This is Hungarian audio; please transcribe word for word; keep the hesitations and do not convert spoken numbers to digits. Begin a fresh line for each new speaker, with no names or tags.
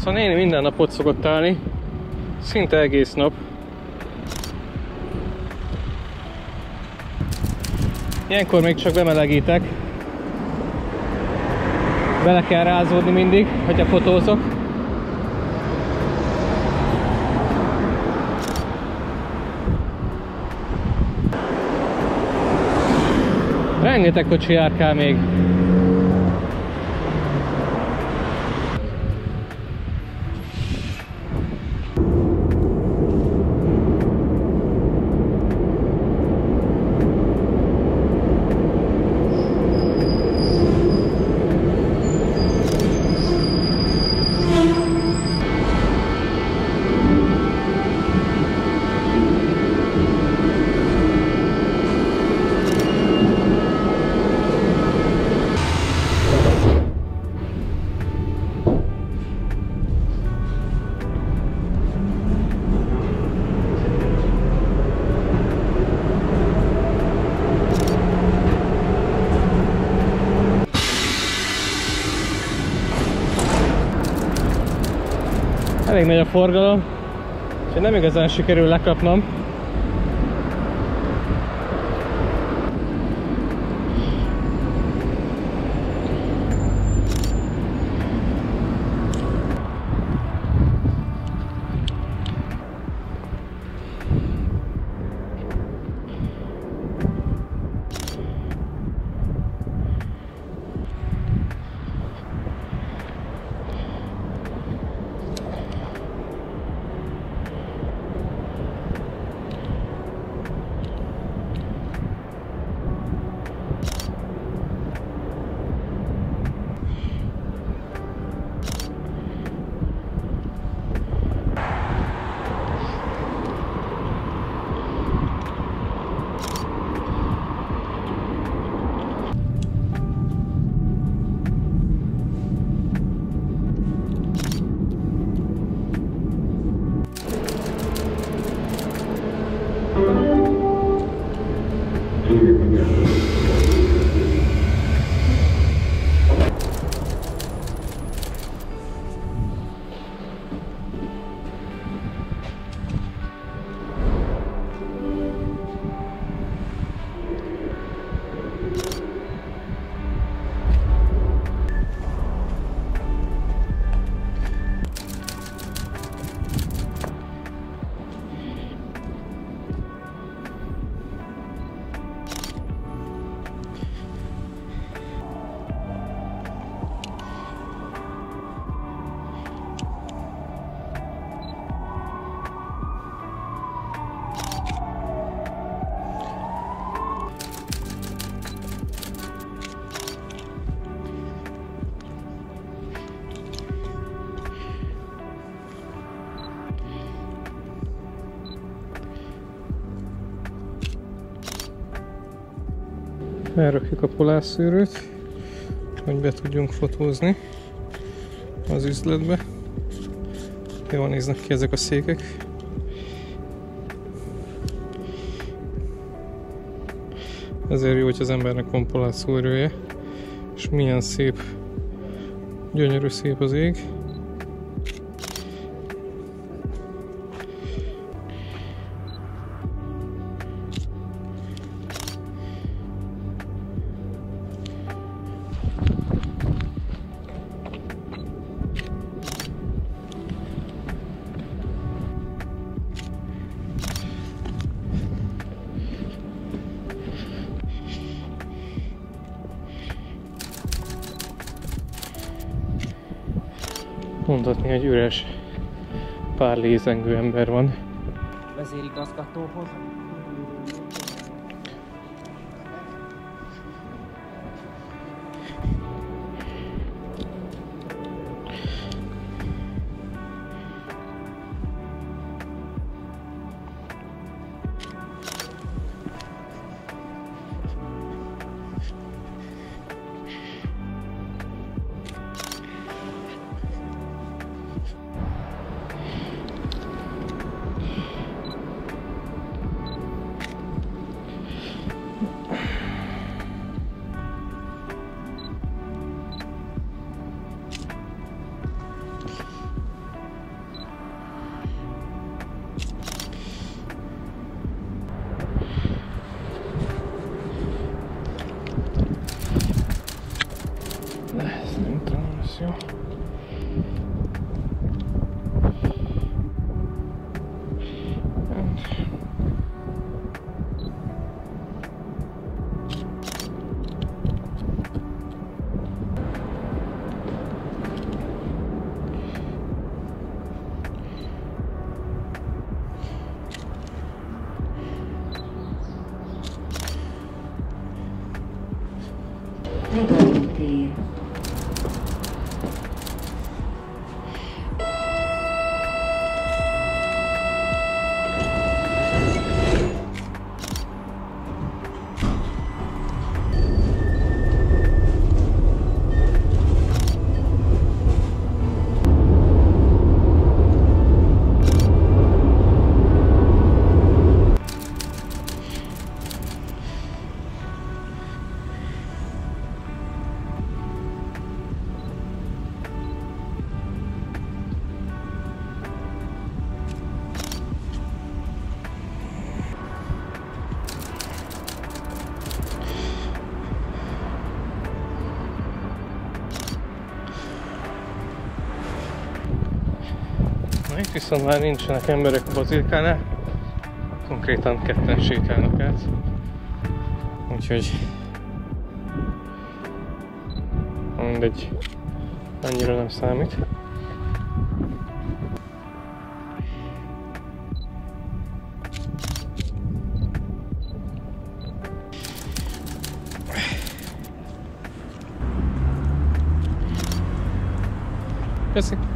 Szóval néni minden nap ott szokott állni, szinte egész nap. Ilyenkor még csak bemelegítek. Bele kell rázódni mindig, hogyha fotózok. Rengeteg kocsi járkál még. Elég nagy a forgalom, úgyhogy nem igazán sikerül lekapnom. Elrakjuk a polárszűrőt, hogy be tudjunk fotózni az üzletbe. Jól néznek ki ezek a székek. Ezért jó, hogy az embernek van polárszűrője, és milyen szép, gyönyörű szép az ég. Mondhatni, hogy üres, pár lézengő ember van.
Vezérigazgatóhoz.
Megadótér.
Na, itt viszont már nincsenek emberek a bazilikánál, konkrétan ketten sétálnak át, úgyhogy mindegy, annyira nem számít. Köszi!